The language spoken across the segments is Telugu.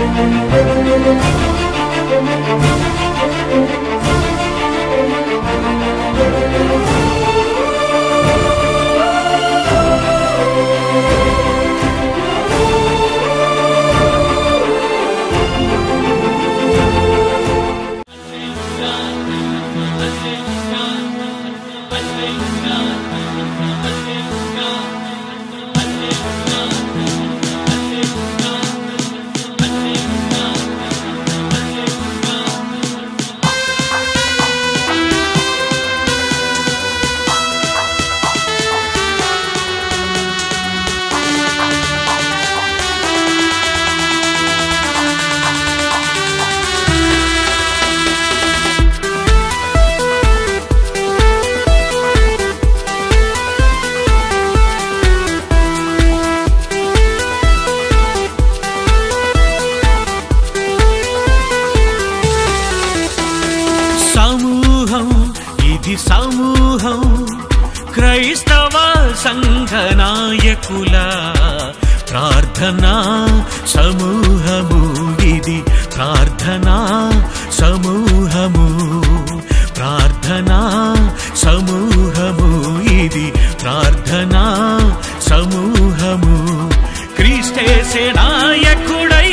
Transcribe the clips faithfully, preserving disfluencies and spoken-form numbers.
సమూహం క్రైస్తవ సంఘ నాయకుల ప్రార్థనా సమూహము ఇది ప్రార్థనా సమూహము ప్రార్థనా సమూహము ఇది ప్రార్థనా సమూహము క్రీస్తేసే నాయకుడై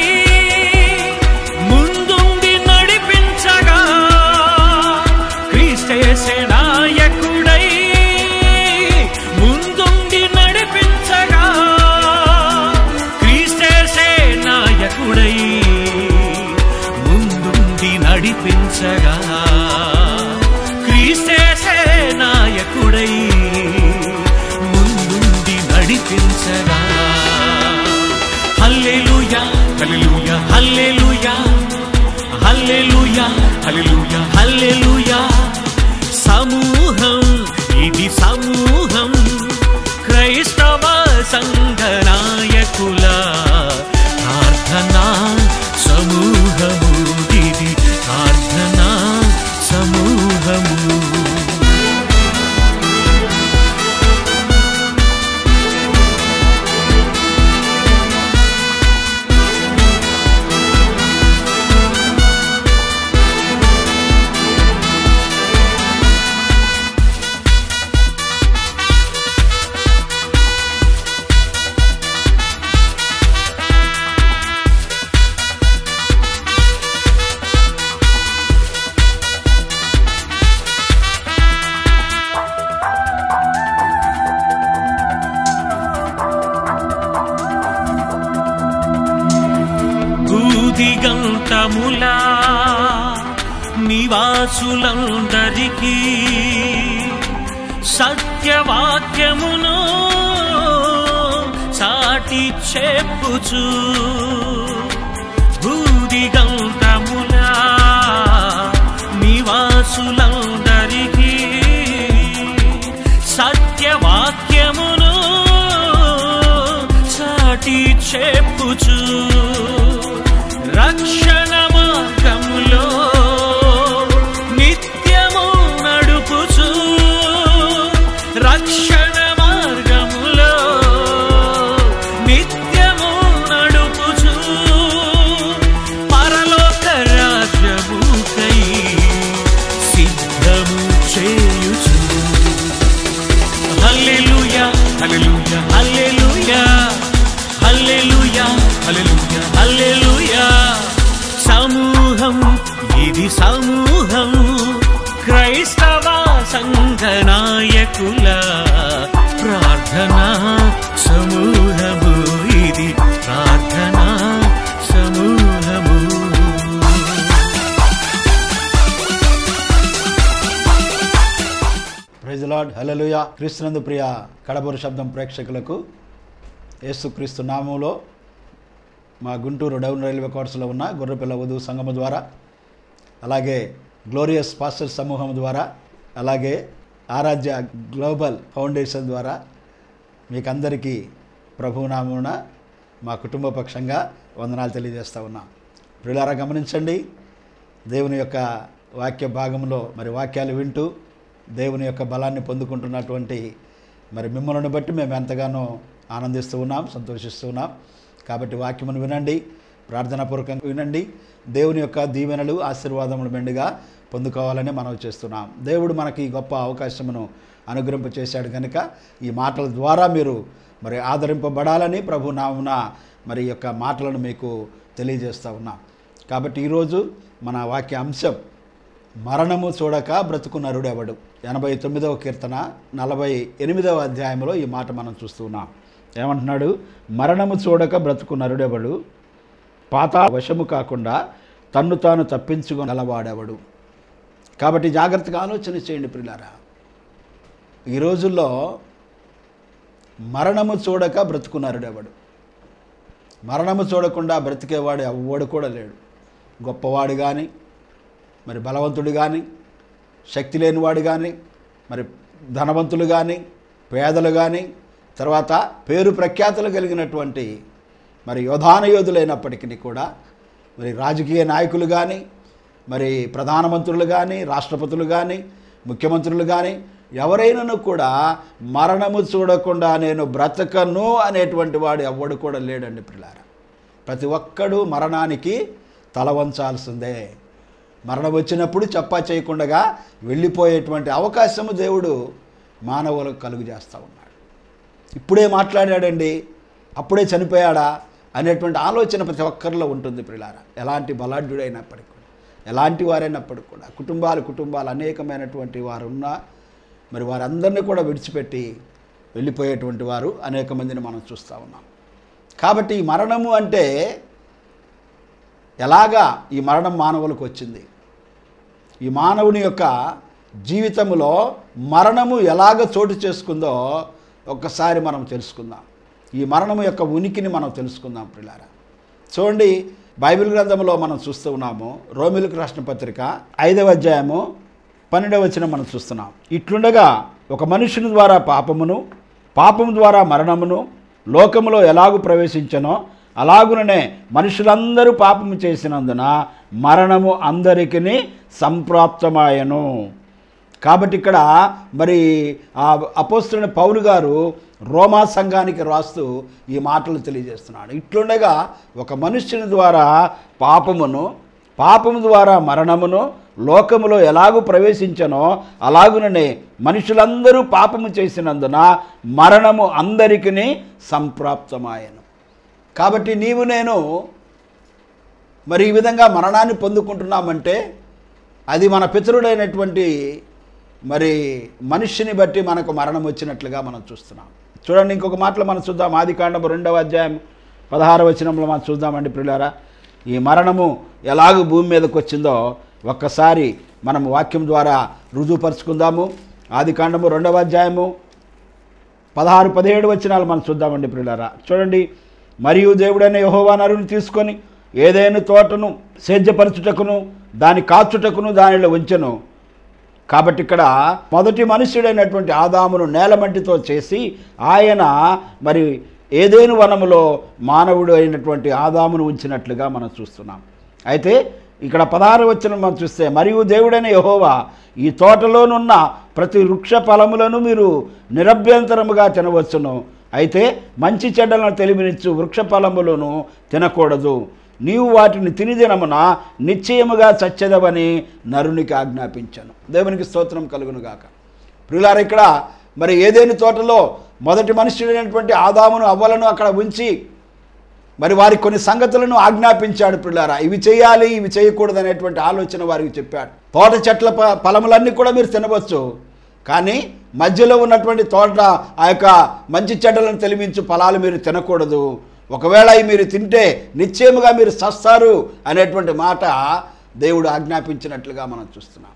ముందుండి నడిపించగా క్రీస్తేసే నాయకుడై ముందుండి నడిపించగా క్రీస్తేసే నాయకుడై ముందుండి నడిపించగా క్రీస్తేసే నాయకుడై ముందుండి నడిపించగా హల్లెలూయా హల్లెలూయా హల్లెలూయా హల్లెలూయా హల్లెలూయా హల్లెలూయా సమూహం ఇది సమూహం క్రైస్తవ సంఘ నాయకుల ప్రార్థనా సమూహము ఇది ప్రార్థనా సమూహము దిగంతములా నివాసులందరికీ సత్యవాక్యమును సాటి చెప్పుచు భూదిగంతములా నివాసులందరికీ సత్యవాక్యమును సాటి చెప్పుచు రక్షణ మార్గములో నిత్యము నడుపుచు రక్షణ మార్గములో నిత్యము నడుపుచు పరలోక రాజ్యముకై సిద్ధము చేయుచు హల్లెలూయా హల్లెలూయా హల్లెలూయా హల్లెలూయా హల్లెలూయా హల్లెలూయా సమూహం ఇది సమూహం క్రైస్తవ సంఘ నాయకుల ప్రార్థనా సమూహము ఇది ప్రార్థనా సమూహము ప్రైజ్ ది లార్డ్ హల్లెలూయా. క్రీస్తునందు ప్రియ కడపూరు శబ్దం ప్రేక్షకులకు యేసుక్రీస్తు నామములో మా గుంటూరు డౌన్ రైల్వే క్వార్టర్స్లో ఉన్న గొర్రెపిల్ల వధువు సంఘము ద్వారా, అలాగే గ్లోరియస్ పాస్టర్ సమూహం ద్వారా, అలాగే ఆరాధ్య గ్లోబల్ ఫౌండేషన్ ద్వారా మీకందరికీ ప్రభునామమున మా కుటుంబ పక్షంగా వందనాలు తెలియజేస్తూ ఉన్నాం. ప్రియులారా గమనించండి, దేవుని యొక్క వాక్య భాగంలో మరి వాక్యాలు వింటూ దేవుని యొక్క బలాన్ని పొందుకుంటున్నటువంటి మరి మిమ్మల్ని బట్టి మేము ఎంతగానో ఆనందిస్తూ ఉన్నాం, సంతోషిస్తూ ఉన్నాం. కాబట్టి వాక్యమును వినండి, ప్రార్థనాపూర్వకంగా వినండి. దేవుని యొక్క దీవెనలు ఆశీర్వాదములు మెండుగా పొందుకోవాలని మనం చేస్తున్నాం. దేవుడు మనకి గొప్ప అవకాశమును అనుగ్రహింప చేశాడు కనుక ఈ మాటల ద్వారా మీరు మరి ఆదరింపబడాలని ప్రభు నామున మరి యొక్క మాటలను మీకు తెలియజేస్తూ ఉన్నాం. కాబట్టి ఈరోజు మన వాక్య అంశం మరణము చూడక బ్రతుకు నరుడెవడు. ఎనభై తొమ్మిదవ కీర్తన నలభై ఎనిమిదవ అధ్యాయంలో ఈ మాట మనం చూస్తున్నాం. ఏమంటున్నాడు? మరణము చూడక బ్రతుకు నరుడెవడు, పాతాళ వశము కాకుండా తన్ను తాను తప్పించుకొనగలవాడెవడు. కాబట్టి జాగ్రత్తగా ఆలోచన చేయండి ప్రియులారా. ఈ రోజుల్లో మరణము చూడక బ్రతుకు నరుడెవడు. మరణము చూడకుండా బ్రతికేవాడు ఎవ్వడు కూడా లేడు. గొప్పవాడు కానీ, మరి బలవంతుడు కానీ, శక్తి లేనివాడు కానీ, మరి ధనవంతులు కానీ, పేదలు కానీ, తర్వాత పేరు ప్రఖ్యాతులు కలిగినటువంటి మరి యోధాన యోధులైనప్పటికీ కూడా, మరి రాజకీయ నాయకులు కానీ, మరి ప్రధానమంత్రులు కానీ, రాష్ట్రపతులు కానీ, ముఖ్యమంత్రులు కానీ ఎవరైనాను కూడా మరణము చూడకుండా నేను బ్రతకను అనేటువంటి వాడు ఎవ్వడు కూడా లేడండి పిల్లారా. ప్రతి ఒక్కడు మరణానికి తల వంచాల్సిందే. మరణం వచ్చినప్పుడు చెప్పా చేయకుండా వెళ్ళిపోయేటువంటి అవకాశము దేవుడు మానవులకు కలుగు చేస్తూ ఉన్నాడు. ఇప్పుడే మాట్లాడాడండి, అప్పుడే చనిపోయాడా అనేటువంటి ఆలోచన ప్రతి ఒక్కరిలో ఉంటుంది ప్రియులారా. ఎలాంటి బలాఢ్యుడైనప్పటికీ కూడా, ఎలాంటి వారైనప్పటికీ కూడా, కుటుంబాలు కుటుంబాలు అనేకమైనటువంటి వారు ఉన్నా మరి వారందరినీ కూడా విడిచిపెట్టి వెళ్ళిపోయేటువంటి వారు అనేక మందిని మనం చూస్తూ ఉన్నాం. కాబట్టి ఈ మరణము అంటే ఎలాగా ఈ మరణం మానవులకు వచ్చింది, ఈ మానవుని యొక్క జీవితంలో మరణము ఎలాగ చోటు చేసుకుందో ఒక్కసారి మనం తెలుసుకుందాం. ఈ మరణము యొక్క ఉనికిని మనం తెలుసుకుందాం ప్రియులారా. చూడండి, బైబిల్ గ్రంథంలో మనం చూస్తూ ఉన్నాము. రోమిలకు రాసిన పత్రిక ఐదవ అధ్యాయము పన్నెండవ వచనం మనం చూస్తున్నాం. ఇట్లుండగా ఒక మనుషుని ద్వారా పాపమును, పాపము ద్వారా మరణమును లోకములో ఎలాగూ ప్రవేశించనో అలాగుననే మనుషులందరూ పాపము చేసినందున మరణము అందరికీ సంప్రాప్తమాయను. కాబట్టి ఇక్కడ మరి ఆ అపోస్తలుడైన పౌలు గారు రోమా సంఘానికి రాస్తూ ఈ మాటలు తెలియజేస్తున్నాడు. ఇట్లుండగా ఒక మనుష్యుని ద్వారా పాపమును, పాపము ద్వారా మరణమును లోకములో ఎలాగూ ప్రవేశించనో అలాగుననే మనుషులందరూ పాపము చేసినందున మరణము అందరికీ సంప్రాప్తమాయను. కాబట్టి నీవు నేను మరి ఈ విధంగా మరణాన్ని పొందుకుంటున్నామంటే అది మన పితరుడైనటువంటి మరి మనిషిని బట్టి మనకు మరణం వచ్చినట్లుగా మనం చూస్తున్నాం. చూడండి, ఇంకొక మాటలో మనం చూద్దాం. ఆదికాండము రెండవ అధ్యాయం పదహారవ వచనంలో మనం చూద్దామండి ప్రియులారా. ఈ మరణము ఎలాగూ భూమి మీదకి వచ్చిందో ఒక్కసారి మనం వాక్యం ద్వారా రుజువుపరుచుకుందాము. ఆదికాండము రెండవ అధ్యాయము పదహారు పదిహేడు వచనాలు మనం చూద్దామండి ప్రియులారా. చూడండి, మరియు దేవుడైన యెహోవా నరుని తీసుకొని ఏదైనా తోటను సేద్యపరచుటకును దాని కాచుటకును దానిలో ఉంచెను. కాబట్టి ఇక్కడ మొదటి మనుష్యుడైనటువంటి ఆదామును నేలమట్టితో చేసి ఆయన మరి ఏదైనా వనములో మానవుడు అయినటువంటి ఆదామును ఉంచినట్లుగా మనం చూస్తున్నాం. అయితే ఇక్కడ పదహారు వచనం మనం చూస్తే, మరియు దేవుడైన యెహోవా ఈ తోటలోనున్న ప్రతి వృక్ష ఫలములను మీరు నిరభ్యంతరముగా తినవచ్చును, అయితే మంచి చెడ్డలను తెలివినిచ్చు వృక్ష ఫలములను తినకూడదు, నీవు వాటిని తిని దినమున నిశ్చయముగా చచ్చెదవని నరునికి ఆజ్ఞాపించాను. దేవునికి స్తోత్రం కలుగును గాక. ప్రియులారా, ఇక్కడ మరి ఏదైనా తోటలో మొదటి మనుష్యుడైనటువంటి ఆదామును అవ్వలను అక్కడ ఉంచి మరి వారికి కొన్ని సంగతులను ఆజ్ఞాపించాడు. ప్రియులారా, ఇవి చేయాలి, ఇవి చేయకూడదు అనేటువంటి ఆలోచన వారికి చెప్పాడు. తోట చెట్ల ఫలములన్నీ కూడా మీరు తినవచ్చు, కానీ మధ్యలో ఉన్నటువంటి తోట ఆ యొక్క మంచి చెడ్డలను తెలివించు ఫలాలు మీరు తినకూడదు. ఒకవేళ అవి మీరు తింటే నిశ్చయముగా మీరు చస్తారు అనేటువంటి మాట దేవుడు ఆజ్ఞాపించినట్లుగా మనం చూస్తున్నాం.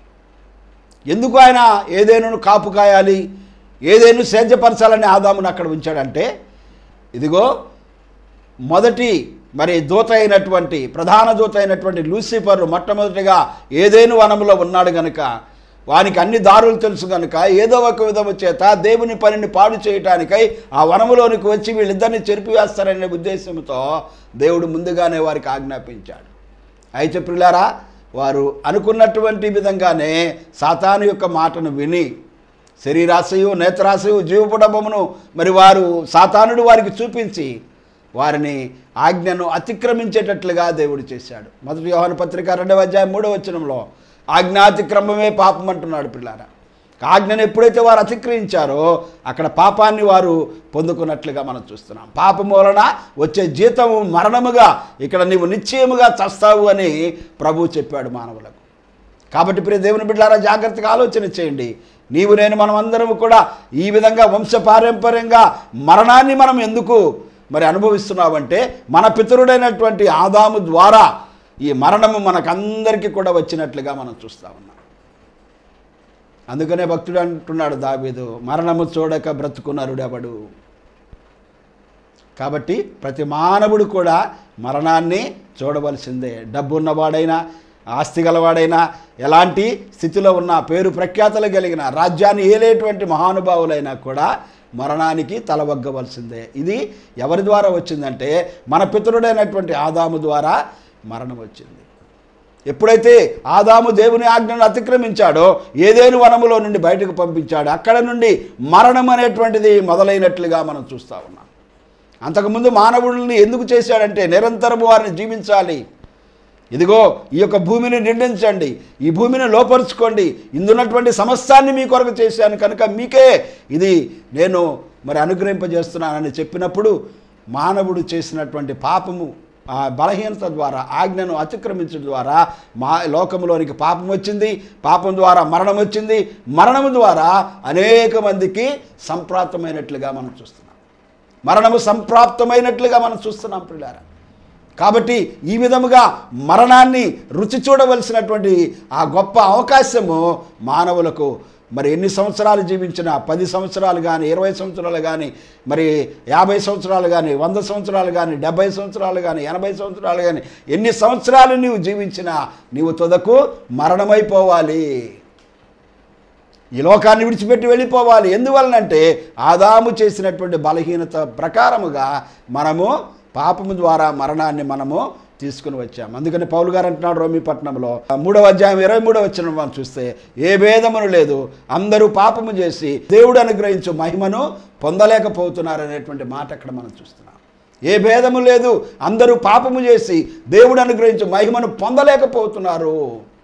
ఎందుకు ఆయన ఏదైనా కాపు కాయాలి, ఏదైనా సేద్యపరచాలని ఆదామును అక్కడ ఉంచాడంటే, ఇదిగో మొదటి మరి దూత అయినటువంటి ప్రధాన దూత అయినటువంటి లూసిఫర్ మొట్టమొదటిగా ఏదైనా వనంలో ఉన్నాడు కనుక వానికి అన్ని దారులు తెలుసు కనుక ఏదో ఒక విధము చేత దేవుని పనిని పాడు చేయటానికై ఆ వనములోనికి వచ్చి వీళ్ళిద్దరిని చెరిపివేస్తారనే ఉద్దేశంతో దేవుడు ముందుగానే వారికి ఆజ్ఞాపించాడు. అయితే ప్రియులారా, వారు అనుకున్నటువంటి విధంగానే సాతాను యొక్క మాటను విని శరీరాశయు నేత్రాశయు జీవపుటబమును మరి వారు సాతానుడు వారికి చూపించి వారిని ఆజ్ఞను అతిక్రమించేటట్లుగా దేవుడు చేశాడు. మొదటి యోహాను పత్రిక రెండవ అధ్యాయం మూడవ వచనంలో ఆజ్ఞాతిక్రమమే పాపం అంటున్నాడు పిల్లారా. ఆజ్ఞను ఎప్పుడైతే వారు అతిక్రమించారో అక్కడ పాపాన్ని వారు పొందుకున్నట్లుగా మనం చూస్తున్నాం. పాపం వలన వచ్చే జీతము మరణముగా, ఇక్కడ నీవు నిశ్చయముగా చస్తావు అని ప్రభువు చెప్పాడు మానవులకు. కాబట్టి ప్రియ దేవుని బిడ్డలారా, జాగ్రత్తగా ఆలోచన చేయండి. నీవు నేను మనం అందరం కూడా ఈ విధంగా వంశపారంపర్యంగా మరణాన్ని మనం ఎందుకు మరి అనుభవిస్తున్నామంటే మన పితరుడైనటువంటి ఆదాము ద్వారా ఈ మరణము మనకందరికీ కూడా వచ్చినట్లుగా మనం చూస్తూ ఉన్నాం. అందుకనే భక్తుడు అంటున్నాడు దావీదు, మరణము చూడక బ్రతుకు నరుడెవడు. కాబట్టి ప్రతి మానవుడు కూడా మరణాన్ని చూడవలసిందే. డబ్బు ఉన్నవాడైనా, ఆస్తి గలవాడైనా, ఎలాంటి స్థితిలో ఉన్న, పేరు ప్రఖ్యాతలు కలిగిన, రాజ్యాన్ని ఏలేటువంటి మహానుభావులైనా కూడా మరణానికి తలవగ్గవలసిందే. ఇది ఎవరి ద్వారా వచ్చిందంటే మన పితరుడైనటువంటి ఆదాము ద్వారా మరణం వచ్చింది. ఎప్పుడైతే ఆదాము దేవుని ఆజ్ఞను అతిక్రమించాడో, ఏదేను వనములో నుండి బయటకు పంపించాడు, అక్కడ నుండి మరణం అనేటువంటిది మొదలైనట్లుగా మనం చూస్తూ ఉన్నాం. అంతకుముందు మానవుడిని ఎందుకు చేశాడంటే నిరంతరము వారిని జీవించాలి. ఇదిగో ఈ యొక్క భూమిని నిండించండి, ఈ భూమిని లోపరుచుకోండి, ఇందున్నటువంటి సమస్తాన్ని మీ కొరకు చేశాను కనుక మీకే ఇది నేను మరి అనుగ్రహింపజేస్తున్నానని చెప్పినప్పుడు మానవుడు చేసినటువంటి పాపము, ఆ బలహీనత ద్వారా, ఆజ్ఞను అతిక్రమించడం ద్వారా మా లోకంలోనికి పాపం వచ్చింది. పాపం ద్వారా మరణం వచ్చింది. మరణము ద్వారా అనేక మందికి సంప్రాప్తమైనట్లుగా మనం చూస్తున్నాం. మరణము సంప్రాప్తమైనట్లుగా మనం చూస్తున్నాం పిల్లారా. కాబట్టి ఈ విధముగా మరణాన్ని రుచి చూడవలసినటువంటి ఆ గొప్ప అవకాశము మానవులకు మరి ఎన్ని సంవత్సరాలు జీవించినా, పది సంవత్సరాలు కానీ, ఇరవై సంవత్సరాలు కానీ, మరి యాభై సంవత్సరాలు కానీ, వంద సంవత్సరాలు కానీ, డెబ్బై సంవత్సరాలు కానీ, ఎనభై సంవత్సరాలు కానీ, ఎన్ని సంవత్సరాలు నీవు జీవించినా నీవు తుదకు మరణమైపోవాలి. ఈ లోకాన్ని విడిచిపెట్టి వెళ్ళిపోవాలి. ఎందువలనంటే ఆదాము చేసినటువంటి బలహీనత ప్రకారముగా మనము పాపము ద్వారా మరణాన్ని మనము తీసుకుని వచ్చాము. అందుకని పౌలు గారు అంటున్నాడు రోమీ పట్టణంలో మూడవ అధ్యాయం ఇరవై మూడవ వచనం మనం చూస్తే, ఏ భేదమును లేదు, అందరూ పాపము చేసి దేవుడు అనుగ్రహించు మహిమను పొందలేకపోతున్నారు అనేటువంటి మాట అక్కడ మనం చూస్తున్నాం. ఏ భేదము లేదు, అందరూ పాపము చేసి దేవుడు అనుగ్రహించు మహిమను పొందలేకపోతున్నారు.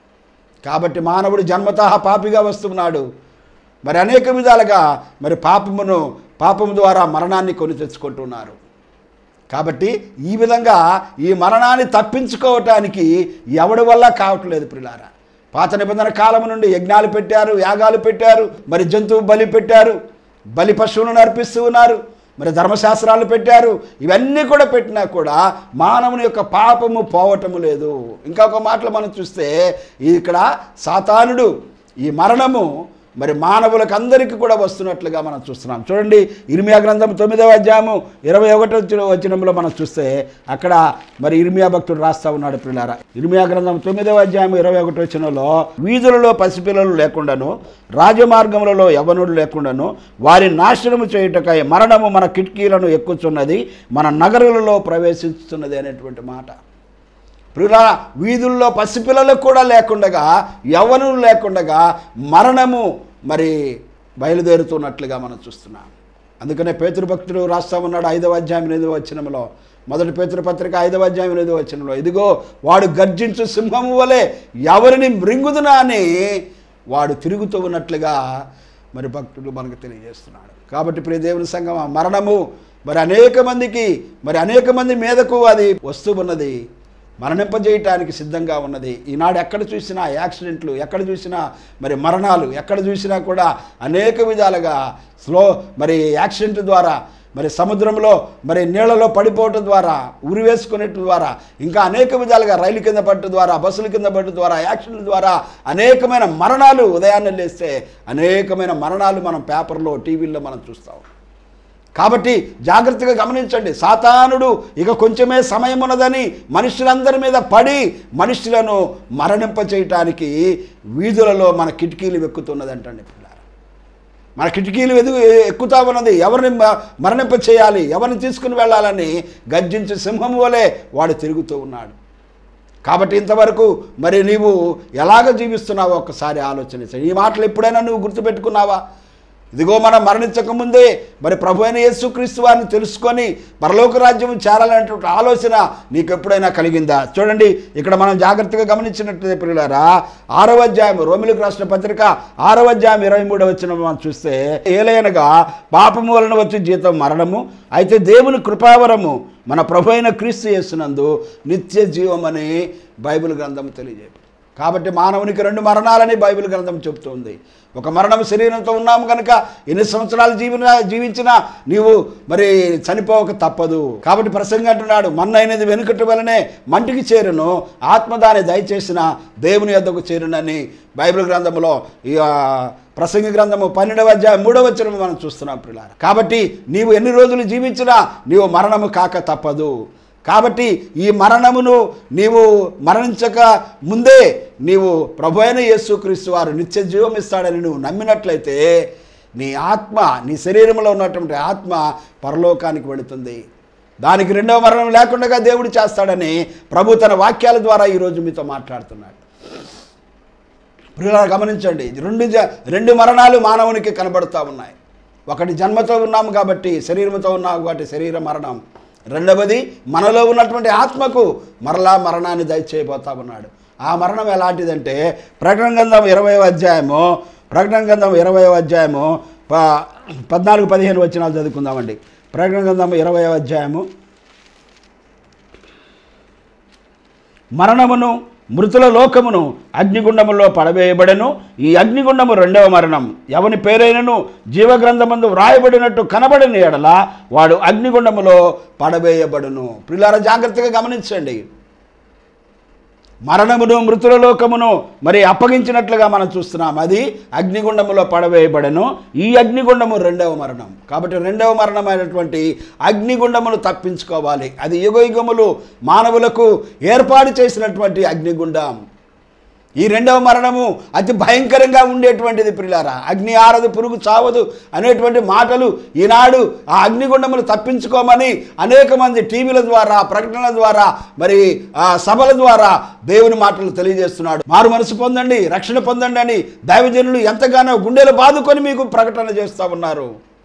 కాబట్టి మానవుడు జన్మతః పాపిగా వస్తున్నాడు. మరి అనేక విధాలుగా మరి పాపమును పాపము ద్వారా మరణాన్ని కొని తెచ్చుకుంటున్నారు. కాబట్టి ఈ విధంగా ఈ మరణాన్ని తప్పించుకోవటానికి ఎవడి వల్ల కావట్లేదు ప్రియులారా. పాత నిబంధన కాలం నుండి యజ్ఞాలు పెట్టారు, యాగాలు పెట్టారు, మరి జంతువు బలి పెట్టారు, బలి పశువులను అర్పిస్తూ ఉన్నారు, మరి ధర్మశాస్త్రాలు పెట్టారు. ఇవన్నీ కూడా పెట్టినా కూడా మానవుని యొక్క పాపము పోవటము లేదు. ఇంకొక మాటలు మనం చూస్తే ఇక్కడ సాతానుడు ఈ మరణము మరి మానవులకు అందరికీ కూడా వస్తున్నట్లుగా మనం చూస్తున్నాం. చూడండి, ఇర్మియా గ్రంథం తొమ్మిదవ అధ్యాయము ఇరవై ఒకటో వచనంలో మనం చూస్తే అక్కడ మరి ఇర్మియా భక్తుడు రాస్తా ఉన్నాడు ప్రియులారా. ఇర్మియా గ్రంథం తొమ్మిదవ అధ్యాయం ఇరవై ఒకటో వచనంలో, వీధులలో పసిపిల్లలు లేకుండాను, రాజమార్గములలో యవనుడు లేకుండాను వారి నాశనము చేయుటకై మరణము మన కిటికీలను ఎక్కుచున్నది, మన నగరులలో ప్రవేశిస్తున్నది అనేటువంటి మాట. ప్రియులారా, వీధుల్లో పసిపిల్లలకు కూడా లేకుండగా, యవ్వనులు లేకుండగా మరణము మరి బయలుదేరుతున్నట్లుగా మనం చూస్తున్నాం. అందుకనే పేతురు భక్తుడు రాస్తా ఉన్నాడు ఐదవ అధ్యాయం ఎనిమిదవ వచనంలో, మొదటి పేతురు పత్రిక ఐదవ అధ్యాయం ఎనిమిదవ వచనంలో, ఇదిగో వాడు గర్జించు సింహము వలె ఎవరిని మృంగుదునా అని వాడు తిరుగుతూ ఉన్నట్లుగా మరి భక్తుడు మనకు తెలియజేస్తున్నాడు. కాబట్టి ప్రియ దేవుని సంగమా, మరణము మరి అనేక మందికి మరి అనేక మంది మీదకు అది వస్తూ ఉన్నది, మరణింపజేయటానికి సిద్ధంగా ఉన్నది. ఈనాడు ఎక్కడ చూసినా యాక్సిడెంట్లు, ఎక్కడ చూసినా మరి మరణాలు, ఎక్కడ చూసినా కూడా అనేక విధాలుగా స్లో మరి యాక్సిడెంట్ ద్వారా, మరి సముద్రంలో మరి నీళ్లలో పడిపోవటం ద్వారా, ఉరి వేసుకునేట ద్వారా, ఇంకా అనేక విధాలుగా రైలు కింద పడటం ద్వారా, బస్సుల కింద పడటం ద్వారా, యాక్సిడెంట్ ద్వారా అనేకమైన మరణాలు, ఉదయాన్నే లేస్తే అనేకమైన మరణాలు మనం పేపర్లో, టీవీల్లో మనం చూస్తాం. కాబట్టి జాగ్రత్తగా గమనించండి. సాతానుడు ఇక కొంచెమే సమయం ఉన్నదని మనుషులందరి మీద పడి మనుషులను మరణింప చేయటానికి వీధులలో మన కిటికీలు ఎక్కుతున్నదంటండి పిల్లలు. మన కిటికీలు ఎదు ఎక్కుతా ఉన్నది. ఎవరిని మరణింప చేయాలి, ఎవరిని తీసుకుని వెళ్ళాలని గర్జించి సింహం వలె వాడు తిరుగుతూ ఉన్నాడు. కాబట్టి ఇంతవరకు మరి నీవు ఎలాగ జీవిస్తున్నావో ఒక్కసారి ఆలోచన చేయి. ఈ మాటలు ఎప్పుడైనా నువ్వు గుర్తుపెట్టుకున్నావా? ఇదిగో మనం మరణించక ముందే మరి ప్రభు అయిన యేసుక్రీస్తు వారిని తెలుసుకొని పరలోక రాజ్యం చేరాలనేటువంటి ఆలోచన నీకు ఎప్పుడైనా కలిగిందా? చూడండి, ఇక్కడ మనం జాగ్రత్తగా గమనించినట్లయితే ప్రియులారా, ఆరవ అధ్యాయం రోమిలకు రాసిన పత్రిక ఆరవ అధ్యాయం ఇరవై మూడవ వచనం మనం చూస్తే, ఏలయనగా పాపము వలన వచ్చే జీతం మరణము, అయితే దేవుని కృపావరము మన ప్రభు అయిన క్రీస్తు యేసునందు నిత్య జీవం అని బైబిల్ గ్రంథం తెలియజేయబడింది. కాబట్టి మానవునికి రెండు మరణాలని బైబిల్ గ్రంథం చెబుతుంది. ఒక మరణం శరీరంతో ఉన్నాము కనుక ఎన్ని సంవత్సరాలు జీవిన జీవించినా నీవు మరి చనిపోక తప్పదు. కాబట్టి ప్రసంగి అంటున్నాడు, మన్నైనది వెనుకటి వలనే మంటికి చేరును, ఆత్మదాని దయచేసిన దేవుని యొద్దకు చేరునని బైబిల్ గ్రంథంలో ఈ ప్రసంగి గ్రంథము పన్నెండవ అధ్యాయం మూడవ వచనం మనం చూస్తున్నాం ప్రియులారా. కాబట్టి నీవు ఎన్ని రోజులు జీవించినా నీవు మరణము కాక తప్పదు. కాబట్టి ఈ మరణమును నీవు మరణించక ముందే నీవు ప్రభు అయిన యేసుక్రీస్తు వారు నిత్య జీవం ఇస్తాడని నువ్వు నమ్మినట్లయితే నీ ఆత్మ, నీ శరీరంలో ఉన్నటువంటి ఆత్మ పరలోకానికి వెళుతుంది. దానికి రెండవ మరణం లేకుండా దేవుడు చేస్తాడని ప్రభు తన వాక్యాల ద్వారా ఈరోజు మీతో మాట్లాడుతున్నాడు. ప్రియులారా గమనించండి, రెండు రెండు మరణాలు మానవునికి కనబడుతూ ఉన్నాయి. ఒకటి జన్మతో ఉన్నాము కాబట్టి శరీరంతో ఉన్నాము కాబట్టి శరీర మరణం. రెండవది మనలో ఉన్నటువంటి ఆత్మకు మరలా మరణాన్ని దయచేయబోతా ఉన్నాడు. ఆ మరణం ఎలాంటిదంటే ప్రకటన గ్రంథం ఇరవై అధ్యాయము ప్రకటన గ్రంథం ఇరవై అధ్యాయము ప పద్నాలుగు పదిహేను వచనాలు చదువుకుందామండి. ప్రకటన గ్రంథం ఇరవై అధ్యాయము, మరణమును మృతుల లోకమును అగ్నిగుండములో పడవేయబడెను. ఈ అగ్నిగుండము రెండవ మరణం. ఎవని పేరైనను జీవగ్రంథమందు వ్రాయబడినట్టు కనబడిన ఎడల వాడు అగ్నిగుండములో పడవేయబడును. ప్రియులారా జాగ్రత్తగా గమనించండి, మరణమును మృతుల లోకమును మరి అప్పగించినట్లుగా మనం చూస్తున్నాం. అది అగ్నిగుండములో పడవేయబడను. ఈ అగ్నిగుండము రెండవ మరణం. కాబట్టి రెండవ మరణమైనటువంటి అగ్నిగుండమును తప్పించుకోవాలి. అది యుగయుగములు మానవులకు ఏర్పాటు చేసినటువంటి అగ్నిగుండం. ఈ రెండవ మరణము అతి భయంకరంగా ఉండేటువంటిది ప్రియులారా. అగ్ని ఆరదు, పురుగు చావదు అనేటువంటి మాటలు ఈనాడు ఆ అగ్నిగుండములు తప్పించుకోమని అనేక మంది టీవీల ద్వారా, ప్రకటనల ద్వారా, మరి ఆ సభల ద్వారా దేవుని మాటలు తెలియజేస్తున్నాడు. మారు మనసు పొందండి, రక్షణ పొందండి అని దైవజనులు ఎంతగానో గుండెలు బాదుకొని మీకు ప్రకటన చేస్తూ ఉన్నారు.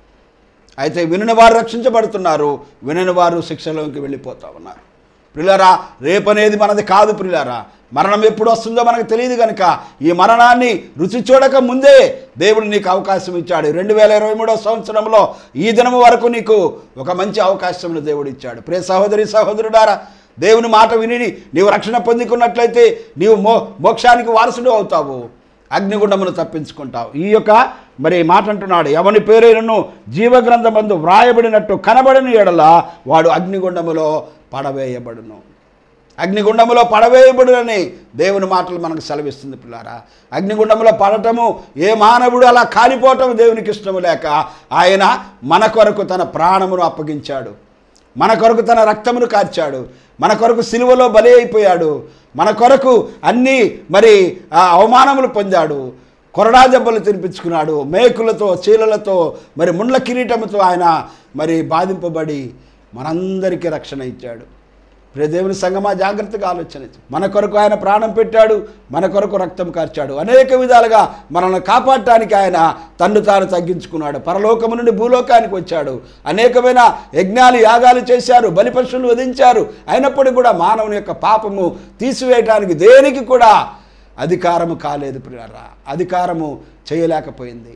అయితే వినని వారు రక్షించబడుతున్నారు, వినని వారు శిక్షలోకి వెళ్ళిపోతూ ఉన్నారు. ప్రియులారా, రేపనేది మనది కాదు ప్రియులారా. మరణం ఎప్పుడు వస్తుందో మనకు తెలియదు కనుక ఈ మరణాన్ని రుచి చూడక ముందే దేవుడు నీకు అవకాశం ఇచ్చాడు. రెండు వేల ఇరవై మూడవ సంవత్సరంలో ఈ దినము వరకు నీకు ఒక మంచి అవకాశం దేవుడు ఇచ్చాడు. ప్రియ సహోదరి సహోదరుడారా, దేవుని మాట విని నీవు రక్షణ పొందుకున్నట్లయితే నీవు మో మోక్షానికి వారసుడు అవుతావు, అగ్నిగుండమును తప్పించుకుంటావు. ఈ యొక్క మరి మాట అంటున్నాడు, ఎవని పేరైనను జీవగ్రంథమందు వ్రాయబడినట్టు కనబడని ఎడల వాడు అగ్నిగుండములో పడవేయబడును. అగ్నిగుండములో పడవేయబడునని దేవుని మాటలు మనకు సెలవిస్తుంది పిల్లారా. అగ్నిగుండములో పడటము, ఏ మానవుడు అలా కాలిపోవటం దేవునికి ఇష్టము లేక ఆయన మన కొరకు తన ప్రాణమును అప్పగించాడు, మన కొరకు తన రక్తమును కార్చాడు, మన కొరకు సిలువలో బలి అయిపోయాడు, మన కొరకు అన్నీ మరి అవమానములు పొందాడు, కొరడా దెబ్బలు తినిపించుకున్నాడు, మేకులతో చీలలతో మరి ముండ్ల కిరీటముతో ఆయన మరి బాధింపబడి మనందరికీ రక్షణ ఇచ్చాడు. ప్రియ దేవుని సంగమా జాగ్రత్తగా ఆలోచన. మన కొరకు ఆయన ప్రాణం పెట్టాడు, మన కొరకు రక్తం కార్చాడు, అనేక విధాలుగా మనల్ని కాపాడటానికి ఆయన తన్ను తాను తగ్గించుకున్నాడు, పరలోకము నుండి భూలోకానికి వచ్చాడు, అనేకమైన యజ్ఞాలు యాగాలు చేశారు, బలిపశువులు వధించారు. అయినప్పటికీ కూడా మానవుని యొక్క పాపము తీసివేయటానికి దేనికి కూడా అధికారము కాలేదు ప్రియులారా, అధికారము చేయలేకపోయింది.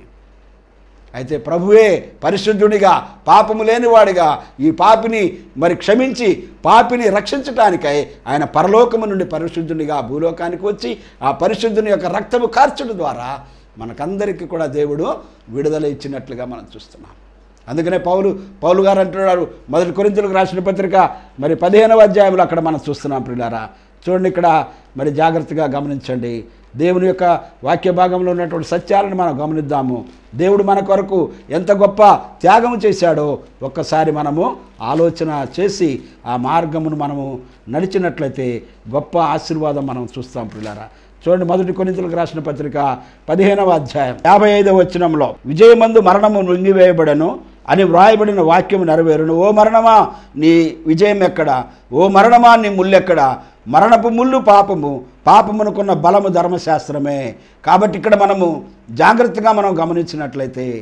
అయితే ప్రభువే పరిశుద్ధునిగా, పాపము లేనివాడిగా ఈ పాపిని మరి క్షమించి పాపిని రక్షించటానికై ఆయన పరలోకము నుండి పరిశుద్ధునిగా భూలోకానికి వచ్చి ఆ పరిశుద్ధుని యొక్క రక్తము కార్చడం ద్వారా మనకందరికీ కూడా దేవుడు విడుదల ఇచ్చినట్లుగా మనం చూస్తున్నాం. అందుకనే పౌలు పౌలు గారు అంటున్నాడు, మొదటి కొరింథీయులకు రాసిన పత్రిక మరి పదిహేనవ అధ్యాయంలో అక్కడ మనం చూస్తున్నాం ప్రియులారా. చూడండి, ఇక్కడ మరి జాగ్రత్తగా గమనించండి. దేవుని యొక్క వాక్య భాగంలో ఉన్నటువంటి సత్యాలను మనం గమనిద్దాము. దేవుడు మన కొరకు ఎంత గొప్ప త్యాగము చేశాడో ఒక్కసారి మనము ఆలోచన చేసి ఆ మార్గమును మనము నడిచినట్లయితే గొప్ప ఆశీర్వాదం మనం చూస్తాం ప్రియులారా. చూడండి, మొదటి కొరింథీయులకు రాసిన పత్రిక పదిహేనవ అధ్యాయం యాభై ఐదవ వచనంలో, విజయమందు మరణము మృంగివేయబడను అని వ్రాయబడిన వాక్యము నెరవేరును. ఓ మరణమా నీ విజయం ఎక్కడ? ఓ మరణమా నీ ముల్లెక్కడ? మరణపు ముళ్ళు పాపము, పాపమునకున్న బలము ధర్మశాస్త్రమే. కాబట్టి ఇక్కడ మనము జాగ్రత్తగా మనం గమనించినట్లయితే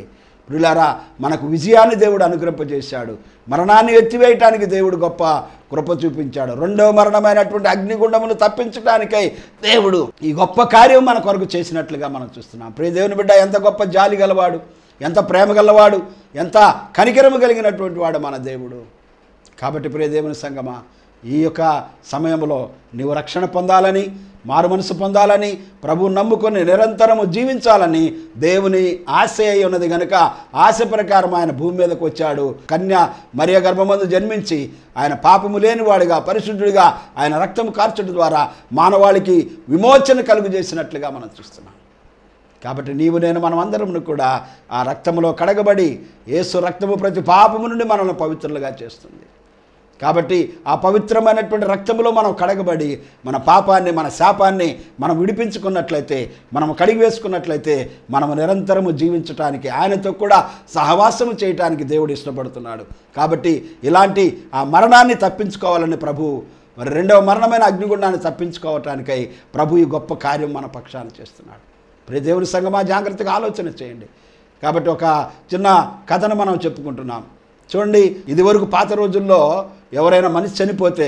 ప్రియులారా, మనకు విజయాన్ని దేవుడు అనుగ్రహింపజేశాడు. మరణాన్ని ఎత్తివేయటానికి దేవుడు గొప్ప కృప చూపించాడు. రెండవ మరణమైనటువంటి అగ్నిగుండమును తప్పించడానికై దేవుడు ఈ గొప్ప కార్యం మన కొరకు చేసినట్లుగా మనం చూస్తున్నాం. ప్రియ దేవుని బిడ్డ, ఎంత గొప్ప జాలి గలవాడు, ఎంత ప్రేమ గలవాడు, ఎంత కనికరము కలిగినటువంటి వాడు మన దేవుడు. కాబట్టి ప్రియ దేవుని సంగమా, ఈ యొక్క సమయంలో నీవు రక్షణ పొందాలని, మారు మనసు పొందాలని, ప్రభువు నమ్ముకొని నిరంతరము జీవించాలని దేవుని ఆశ అయి ఉన్నది కనుక ఆశ ప్రకారం ఆయన భూమి మీదకు వచ్చాడు. కన్య మరియ గర్భమందు జన్మించి ఆయన పాపము లేనివాడిగా, పరిశుద్ధుడిగా ఆయన రక్తము కార్చడం ద్వారా మానవాళికి విమోచన కలుగు చేసినట్లుగా మనం చూస్తున్నాం. కాబట్టి నీవు నేను మనం అందరము కూడా ఆ రక్తములో కడగబడి, యేసు రక్తము ప్రతి పాపము నుండి మనల్ని పవిత్రులుగా చేస్తుంది. కాబట్టి ఆ పవిత్రమైనటువంటి రక్తములో మనం కడగబడి మన పాపాన్ని, మన శాపాన్ని మనం విడిపించుకున్నట్లయితే, మనం కడిగి వేసుకున్నట్లయితే మనము నిరంతరము జీవించటానికి, ఆయనతో కూడా సహవాసము చేయటానికి దేవుడు ఇష్టపడుతున్నాడు. కాబట్టి ఇలాంటి ఆ మరణాన్ని తప్పించుకోవాలని ప్రభు, మరి రెండవ మరణమైన అగ్నిగుండాన్ని తప్పించుకోవటానికై ప్రభు ఈ గొప్ప కార్యం మన పక్షాన చేస్తున్నాడు. ప్రియ దేవుని సంగమా, జాగ్రత్తగా ఆలోచన చేయండి. కాబట్టి ఒక చిన్న కథను మనం చెప్పుకుంటున్నాం. చూడండి, ఇదివరకు పాత రోజుల్లో ఎవరైనా మనిషి చనిపోతే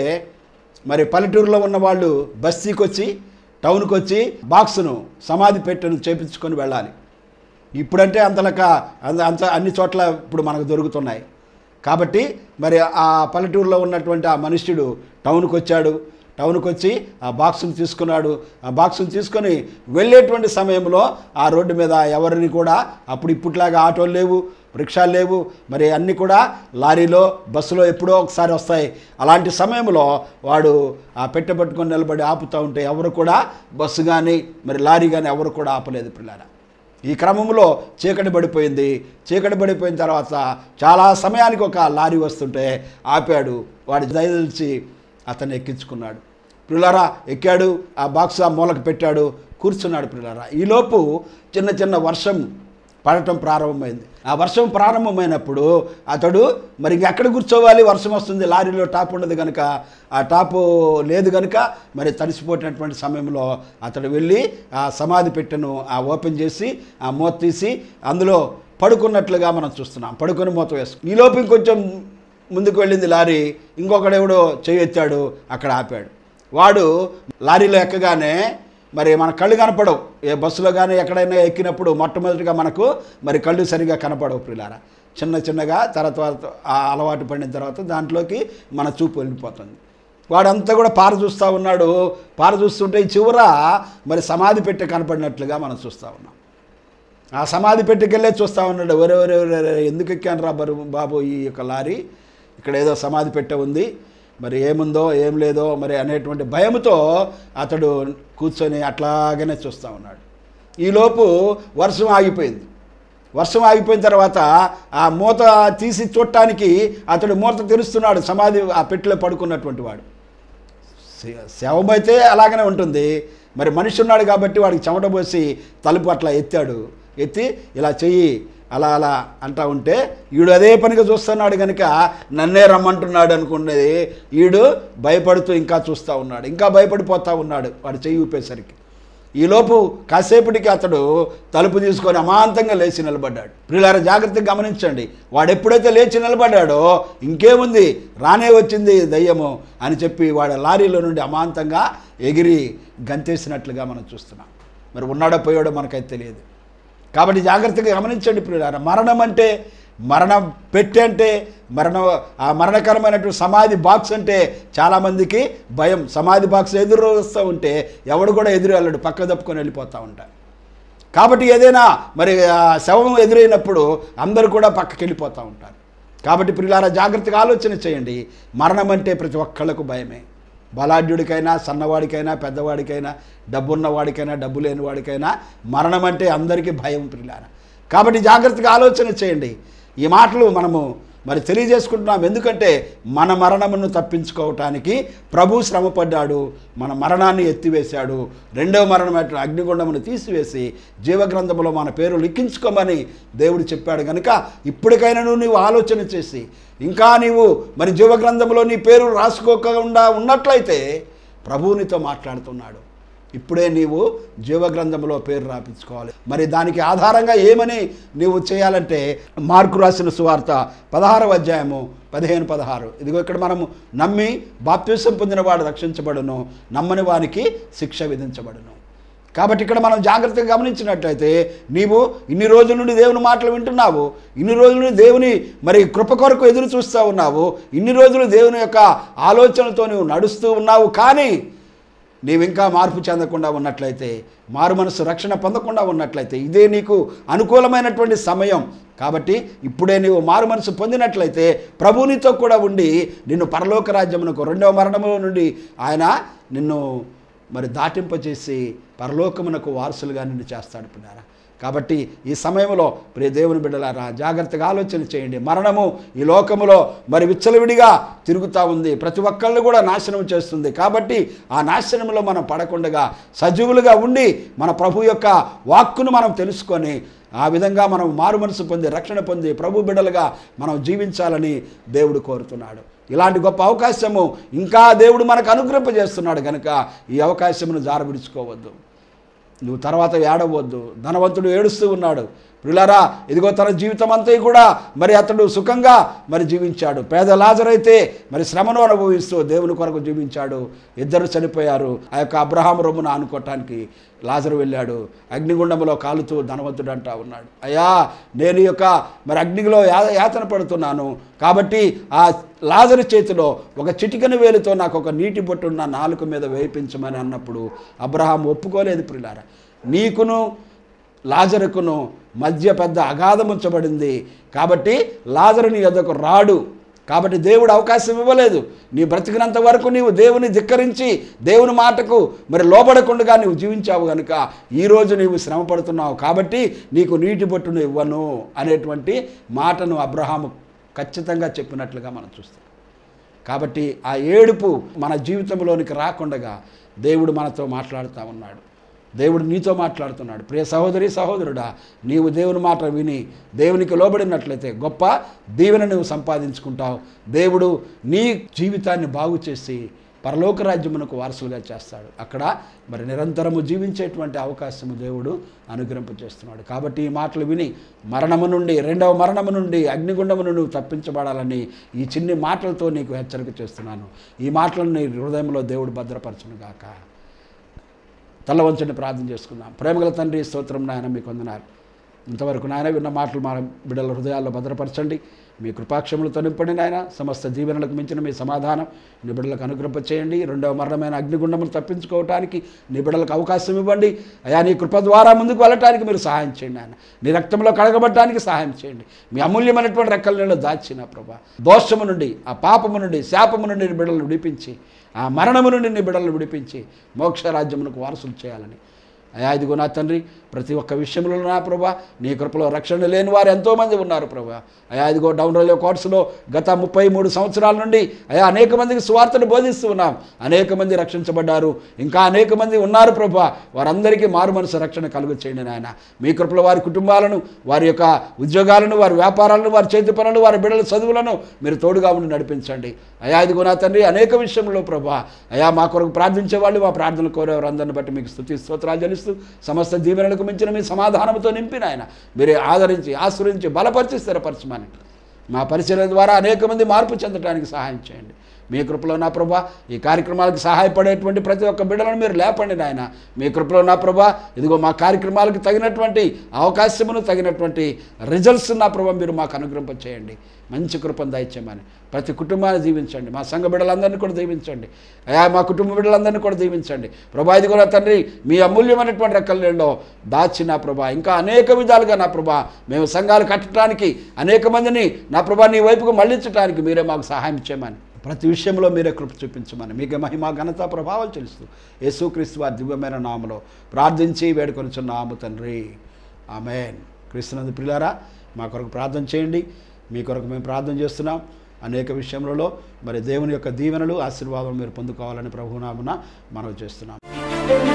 మరి పల్లెటూరులో ఉన్న వాళ్ళు బస్తీకి వచ్చి, టౌన్కి వచ్చి బాక్సును, సమాధి పెట్టెను చేపించుకొని వెళ్ళాలి. ఇప్పుడంటే అంతలక అంత అన్ని చోట్ల ఇప్పుడు మనకు దొరుకుతున్నాయి. కాబట్టి మరి ఆ పల్లెటూరులో ఉన్నటువంటి ఆ మనుష్యుడు టౌన్కి వచ్చాడు. టౌన్కి వచ్చి ఆ బాక్సును తీసుకున్నాడు. ఆ బాక్సును తీసుకొని వెళ్ళేటువంటి సమయంలో ఆ రోడ్డు మీద ఎవరిని కూడా, అప్పుడు ఇప్పట్లాగా ఆటోలు లేవు, రిక్షాలు లేవు, మరి అన్నీ కూడా లారీలో, బస్సులో ఎప్పుడో ఒకసారి వస్తాయి. అలాంటి సమయంలో వాడు ఆ పెట్టె పట్టుకొని నిలబడి ఆపుతూ ఉంటే ఎవరు కూడా బస్సు కానీ మరి లారీ కానీ ఎవరు కూడా ఆపలేదు పిల్లరా. ఈ క్రమంలో చీకటి పడిపోయింది. చీకటి పడిపోయిన తర్వాత చాలా సమయానికి ఒక లారీ వస్తుంటే ఆపాడు. వాడు దయదలిచి అతన్ని ఎక్కించుకున్నాడు. పిల్లరా ఎక్కాడు, ఆ బాక్స్ ఆ మూలకు పెట్టాడు, కూర్చున్నాడు. పిల్లరా ఈలోపు చిన్న చిన్న వర్షం పడటం ప్రారంభమైంది. ఆ వర్షం ప్రారంభమైనప్పుడు అతడు మరి ఎక్కడ కూర్చోవాలి, వర్షం వస్తుంది, లారీలో టాప్ ఉండదు కనుక, ఆ టాపు లేదు కనుక మరి తడిసిపోయినటువంటి సమయంలో అతడు వెళ్ళి ఆ సమాధి పెట్టెను ఆ ఓపెన్ చేసి ఆ మూత తీసి అందులో పడుకున్నట్లుగా మనం చూస్తున్నాం. పడుకొని మూత వేసుకు ఈలోపు ఇంకొంచెం ముందుకు వెళ్ళింది లారీ. ఇంకొకడెవడో చేయొచ్చాడు, అక్కడ ఆపాడు. వాడు లారీలో ఎక్కగానే మరి మన కళ్ళు కనపడవు. ఏ బస్సులో కానీ ఎక్కడైనా ఎక్కినప్పుడు మొట్టమొదటిగా మనకు మరి కళ్ళు సరిగా కనపడవు ప్రియులారా. చిన్న చిన్నగా తర్వాత ఆ అలవాటు పడిన తర్వాత దాంట్లోకి మన చూపు వెళ్ళిపోతుంది. వాడంతా కూడా పార చూస్తూ ఉన్నాడు. పార చూస్తుంటే ఈ చివర మరి సమాధి పెట్టె కనపడినట్లుగా మనం చూస్తూ ఉన్నాం. ఆ సమాధి పెట్టెకెళ్ళే చూస్తూ ఉన్నాడు. ఒరే ఒరే ఒరే ఎందుకు ఎక్కాను రా బరు బాబు ఈ యొక్క లారీ, ఇక్కడ ఏదో సమాధి పెట్టె ఉంది, మరి ఏముందో ఏం లేదో మరి అనేటువంటి భయంతో అతడు కూర్చొని అట్లాగనే చూస్తూ ఉన్నాడు. ఈలోపు వర్షం ఆగిపోయింది. వర్షం ఆగిపోయిన తర్వాత ఆ మూత తీసి చూడటానికి అతడు మూత తెరుస్తున్నాడు. సమాధి ఆ పెట్టెలో పడుకున్నటువంటి వాడు. శవమైతే అలాగనే ఉంటుంది, మరి మనిషి ఉన్నాడు కాబట్టి వాడికి చెమట పోసి తలుపు అట్లా ఎత్తాడు. ఎత్తి ఇలా చెయ్యి అలా అలా అంటా ఉంటే ఈడు అదే పనిగా చూస్తున్నాడు కనుక నన్నే రమ్మంటున్నాడు అనుకున్నది. ఈడు భయపడుతూ ఇంకా చూస్తూ ఉన్నాడు, ఇంకా భయపడిపోతూ ఉన్నాడు వాడు చెయ్యి ఊపేసరికి. ఈలోపు కాసేపటికి అతడు తలుపు తీసుకొని అమాంతంగా లేచి నిలబడ్డాడు. ప్రియులారా జాగ్రత్తగా గమనించండి. వాడు ఎప్పుడైతే లేచి నిలబడ్డాడో ఇంకేముంది, రానే వచ్చింది దయ్యము అని చెప్పి వాడు లారీలో నుండి అమాంతంగా ఎగిరి గంతేసినట్లుగా మనం చూస్తున్నాం. మరి ఉన్నాడో పోయాడో మనకైతే తెలియదు. కాబట్టి జాగ్రత్తగా గమనించండి ప్రియులారా. మరణం అంటే, మరణం పెట్టె అంటే, మరణ ఆ మరణకరమైనటువంటి సమాధి బాక్స్ అంటే చాలామందికి భయం. సమాధి బాక్స్ ఎదురు వస్తూ ఉంటే ఎవడు కూడా ఎదురు వెళ్ళడు, పక్క తప్పుకొని వెళ్ళిపోతూ ఉంటారు. కాబట్టి ఏదైనా మరి శవం ఎదురైనప్పుడు అందరూ కూడా పక్కకి వెళ్ళిపోతూ ఉంటారు. కాబట్టి ప్రియులారా జాగ్రత్తగా ఆలోచన చేయండి. మరణం అంటే ప్రతి ఒక్కళ్ళకు భయమే. బలాఢ్యుడికైనా, సన్నవాడికైనా, పెద్దవాడికైనా, డబ్బున్నవాడికైనా, డబ్బు లేని వాడికైనా మరణం అంటే అందరికీ భయం ప్రియులారా. కాబట్టి జాగ్రత్తగా ఆలోచన చేయండి. ఈ మాటలు మనము మరి తెలియజేసుకుంటున్నాం. ఎందుకంటే మన మరణమును తప్పించుకోవటానికి ప్రభు శ్రమపడ్డాడు, మన మరణాన్ని ఎత్తివేశాడు. రెండవ మరణమైన అగ్నిగుండమును తీసివేసి జీవగ్రంథములో మన పేరు లిఖించుకోమని దేవుడు చెప్పాడు కనుక ఇప్పటికైనా నీవు ఆలోచన చేసి ఇంకా నీవు మరి జీవగ్రంథంలో నీ పేరు రాసుకోకుండా ఉన్నట్లయితే ప్రభువు నీతో మాట్లాడుతున్నాడు. ఇప్పుడే నీవు జీవగ్రంథంలో పేరు రాపించుకోవాలి. మరి దానికి ఆధారంగా ఏమని నీవు చేయాలంటే మార్కు రాసిన సువార్త పదహారవ అధ్యాయము పదిహేను పదహారు ఇదిగో ఇక్కడ మనము నమ్మి బాప్తిసం పొందిన వాడు రక్షించబడును, నమ్మని వానికి శిక్ష విధించబడును. కాబట్టి ఇక్కడ మనం జాగ్రత్తగా గమనించినట్లయితే నీవు ఇన్ని రోజుల నుండి దేవుని మాటలు వింటున్నావు, ఇన్ని రోజుల నుండి దేవుని మరి కృప కొరకు ఎదురు చూస్తూ ఉన్నావు, ఇన్ని రోజులు దేవుని యొక్క ఆలోచనలతో నువ్వు నడుస్తూ ఉన్నావు. కానీ నీవు ఇంకా మార్పు చెందకుండా ఉన్నట్లయితే, మారు మనసు రక్షణ పొందకుండా ఉన్నట్లయితే ఇదే నీకు అనుకూలమైనటువంటి సమయం. కాబట్టి ఇప్పుడే నీవు మారు మనసు పొందినట్లయితే ప్రభు నీతో కూడా ఉండి నిన్ను పరలోక రాజ్యమునకు రెండవ మరణముల నుండి ఆయన నిన్ను మరి దాటింపచేసి పరలోకమునకు వారసులుగా నిన్ను చేస్తాడు పిల్లారా. కాబట్టి ఈ సమయంలో ప్రియ దేవుని బిడ్డలారా జాగ్రత్తగా ఆలోచన చేయండి. మరణము ఈ లోకములో మరి విచ్చలవిడిగా తిరుగుతూ ఉంది, ప్రతి ఒక్కళ్ళు కూడా నాశనం చేస్తుంది. కాబట్టి ఆ నాశనంలో మనం పడకుండా సజీవులుగా ఉండి మన ప్రభు యొక్క వాక్కును మనం తెలుసుకొని ఆ విధంగా మనం మారు మనసు పొంది రక్షణ పొంది ప్రభు బిడ్డలుగా మనం జీవించాలని దేవుడు కోరుతున్నాడు. ఇలాంటి గొప్ప అవకాశము ఇంకా దేవుడు మనకు అనుగ్రహింపజేస్తున్నాడు కనుక ఈ అవకాశమును జారవిడుచుకోవద్దు. నువ్వు తర్వాత ఏడవద్దు. ధనవంతుడు ఏడుస్తూ ఉన్నాడు ప్రియులారా, ఇదిగో తన జీవితం అంతా కూడా మరి అతడు సుఖంగా మరి జీవించాడు. పేద లాజరు అయితే మరి శ్రమను అనుభవిస్తూ దేవుని కొరకు జీవించాడు. ఇద్దరు చనిపోయారు. ఆ యొక్క అబ్రహాము రొమ్మున ఆనుకోవటానికి లాజరు వెళ్ళాడు. అగ్నిగుండంలో కాలుతూ ధనవంతుడు అంటా ఉన్నాడు, అయ్యా నేను ఈ యొక్క మరి అగ్నిలో యా యాతన పడుతున్నాను, కాబట్టి ఆ లాజరు చేతిలో ఒక చిటికెన వేలుతో నాకు ఒక నీటి బొట్టు నా నాలుక మీద వేయించమని అన్నప్పుడు అబ్రహాం ఒప్పుకోలేదు. ప్రియులారా, నీకును లాజరుకును మధ్య పెద్ద అగాధం ఉంచబడింది, కాబట్టి లాజరు నీ యొద్దకు రాడు. కాబట్టి దేవుడు అవకాశం ఇవ్వలేదు. నీ బ్రతికినంత వరకు నీవు దేవుని ధిక్కరించి దేవుని మాటకు మరి లోబడకుండా నీవు జీవించావు కనుక ఈరోజు నీవు శ్రమ పడుతున్నావు, కాబట్టి నీకు నీటి బొట్టును ఇవ్వను అనేటువంటి మాటను అబ్రహాము ఖచ్చితంగా చెప్పినట్లుగా మనం చూస్తాం. కాబట్టి ఆ ఏడుపు మన జీవితంలోనికి రాకుండా దేవుడు మనతో మాట్లాడుతూ ఉన్నాడు. దేవుడు నీతో మాట్లాడుతున్నాడు. ప్రియ సహోదరి సహోదరుడా, నీవు దేవుని మాట విని దేవునికి లోబడినట్లయితే గొప్ప దీవెన నువ్వు సంపాదించుకుంటావు. దేవుడు నీ జీవితాన్ని బాగు చేసి పరలోక రాజ్యమునకు వారసులుగా చేస్తాడు. అక్కడ మరి నిరంతరము జీవించేటువంటి అవకాశము దేవుడు అనుగ్రహింపజేస్తున్నాడు. కాబట్టి ఈ మాటలు విని మరణము నుండి రెండవ మరణము నుండి అగ్నిగుండము నుండి నువ్వు తప్పించబడాలని ఈ చిన్ని మాటలతో నీకు హెచ్చరిక చేస్తున్నాను. ఈ మాటలను నీ హృదయంలో దేవుడు భద్రపరచును గాక. తల వంచండి, ప్రార్థన చేసుకుందాం. ప్రేమగల తండ్రి స్తోత్రం నాయన, మీకు వందనాలు. ఇంతవరకు నాయన విన్న మాటలు మా బిడ్డల హృదయాల్లో భద్రపరచండి. మీ కృపాక్షములతో నింపండి నాయన. సమస్త జీవనలకు మించిన మీ సమాధానం నీ బిడ్డలకు అనుగ్రహం చేయండి. రెండవ మరణమైన అగ్నిగుండములు తప్పించుకోవటానికి నీ బిడ్డలకు అవకాశం ఇవ్వండి. అయా నీ కృప ద్వారా ముందుకు వెళ్ళటానికి మీరు సహాయం చేయండి ఆయన. నీ రక్తంలో కడగబడటానికి సహాయం చేయండి. మీ అమూల్యమైనటువంటి రెక్కల నీళ్ళు దాచిన ప్రభా, దోషము నుండి ఆ పాపము నుండి శాపము నుండి నీ బిడ్డలను విడిపించి ఆ మరణము నుండి నీ బిడ్డలను విడిపించి మోక్ష రాజ్యమునకు వారసులు చేయాలని అయా ఇదిగో నా తండ్రి, ప్రతి ఒక్క విషయంలో నా ప్రభా నీ కృపలో రక్షణ లేని వారు ఎంతోమంది ఉన్నారు ప్రభా. అయా ఇదిగో డౌన్ రైల్వే కోర్సులో గత ముప్పై మూడు సంవత్సరాల నుండి అయా అనేక మందికి సువార్తను బోధిస్తూ ఉన్నాం. అనేక మంది రక్షించబడ్డారు, ఇంకా అనేక మంది ఉన్నారు ప్రభా. వారందరికీ మారు మనసు రక్షణ కలుగు చేయండి నాయన. మీ కృపలో వారి కుటుంబాలను, వారి యొక్క ఉద్యోగాలను, వారి వ్యాపారాలను, వారి చేతి పనులు, వారి బిడ్డల చదువులను మీరు తోడుగా ఉండి నడిపించండి. అయా ఇదిగో నా తండ్రి, అనేక విషయంలో ప్రభా అయా మా కొరకు ప్రార్థించేవాళ్ళు, మా ప్రార్థనలు కోరేవారు అందరిని బట్టి మీకు స్తుతి స్తోత్రాలు చెల్లిస్తూ సమస్త దీవెనలకు మించిన మీ సమాధానంతో నింపిన ఆయన మీరే ఆదరించి ఆశ్రయించి బలపరిచి స్థిరపరచమని మా పరిచర్య ద్వారా అనేక మంది మార్పు చెందడానికి సహాయం చేయండి. మీ కృపలో నా ప్రభా ఈ కార్యక్రమాలకు సహాయపడేటువంటి ప్రతి ఒక్క బిడ్డలను మీరు లేపండి నాయన. మీ కృపలో నా ప్రభా ఇదిగో మా కార్యక్రమాలకు తగినటువంటి అవకాశమును, తగినటువంటి రిజల్ట్స్ నా ప్రభా మీరు మాకు అనుగ్రహింప చేయండి. మంచి కృపను దయచేయమని ప్రతి కుటుంబాన్ని దీవించండి. మా సంఘ బిడ్డలందరినీ కూడా దీవించండి. అయా మా కుటుంబ బిడ్డలందరినీ కూడా దీవించండి ప్రభా. ఇది కూడా తండ్రి మీ అమూల్యమైనటువంటి రెక్కలలో దాచి నా ప్రభా ఇంకా అనేక విధాలుగా నా ప్రభా మేము సంఘాలు కట్టడానికి, అనేక మందిని నా ప్రభా నీ వైపుకు మళ్లించడానికి మీరే మాకు సహాయం చేయమని, ప్రతి విషయంలో మీరే కృప చూపించమని మీకే మహిమ ఘనత ప్రభావాలు చెల్లిస్తూ యేసుక్రీస్తు వారి దివ్యమైన నామములో ప్రార్థించి వేడుకొనుచున్నాము తండ్రి, ఆమేన్. క్రీస్తునందు ప్రియులారా, మా కొరకు ప్రార్థన చేయండి. మీ కొరకు మేము ప్రార్థన చేస్తున్నాం. అనేక విషయములలో మరి దేవుని యొక్క దీవెనలు, ఆశీర్వాదం మీరు పొందుకోవాలని ప్రభునామమున మనవి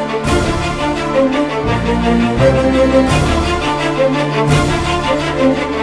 చేస్తున్నాం.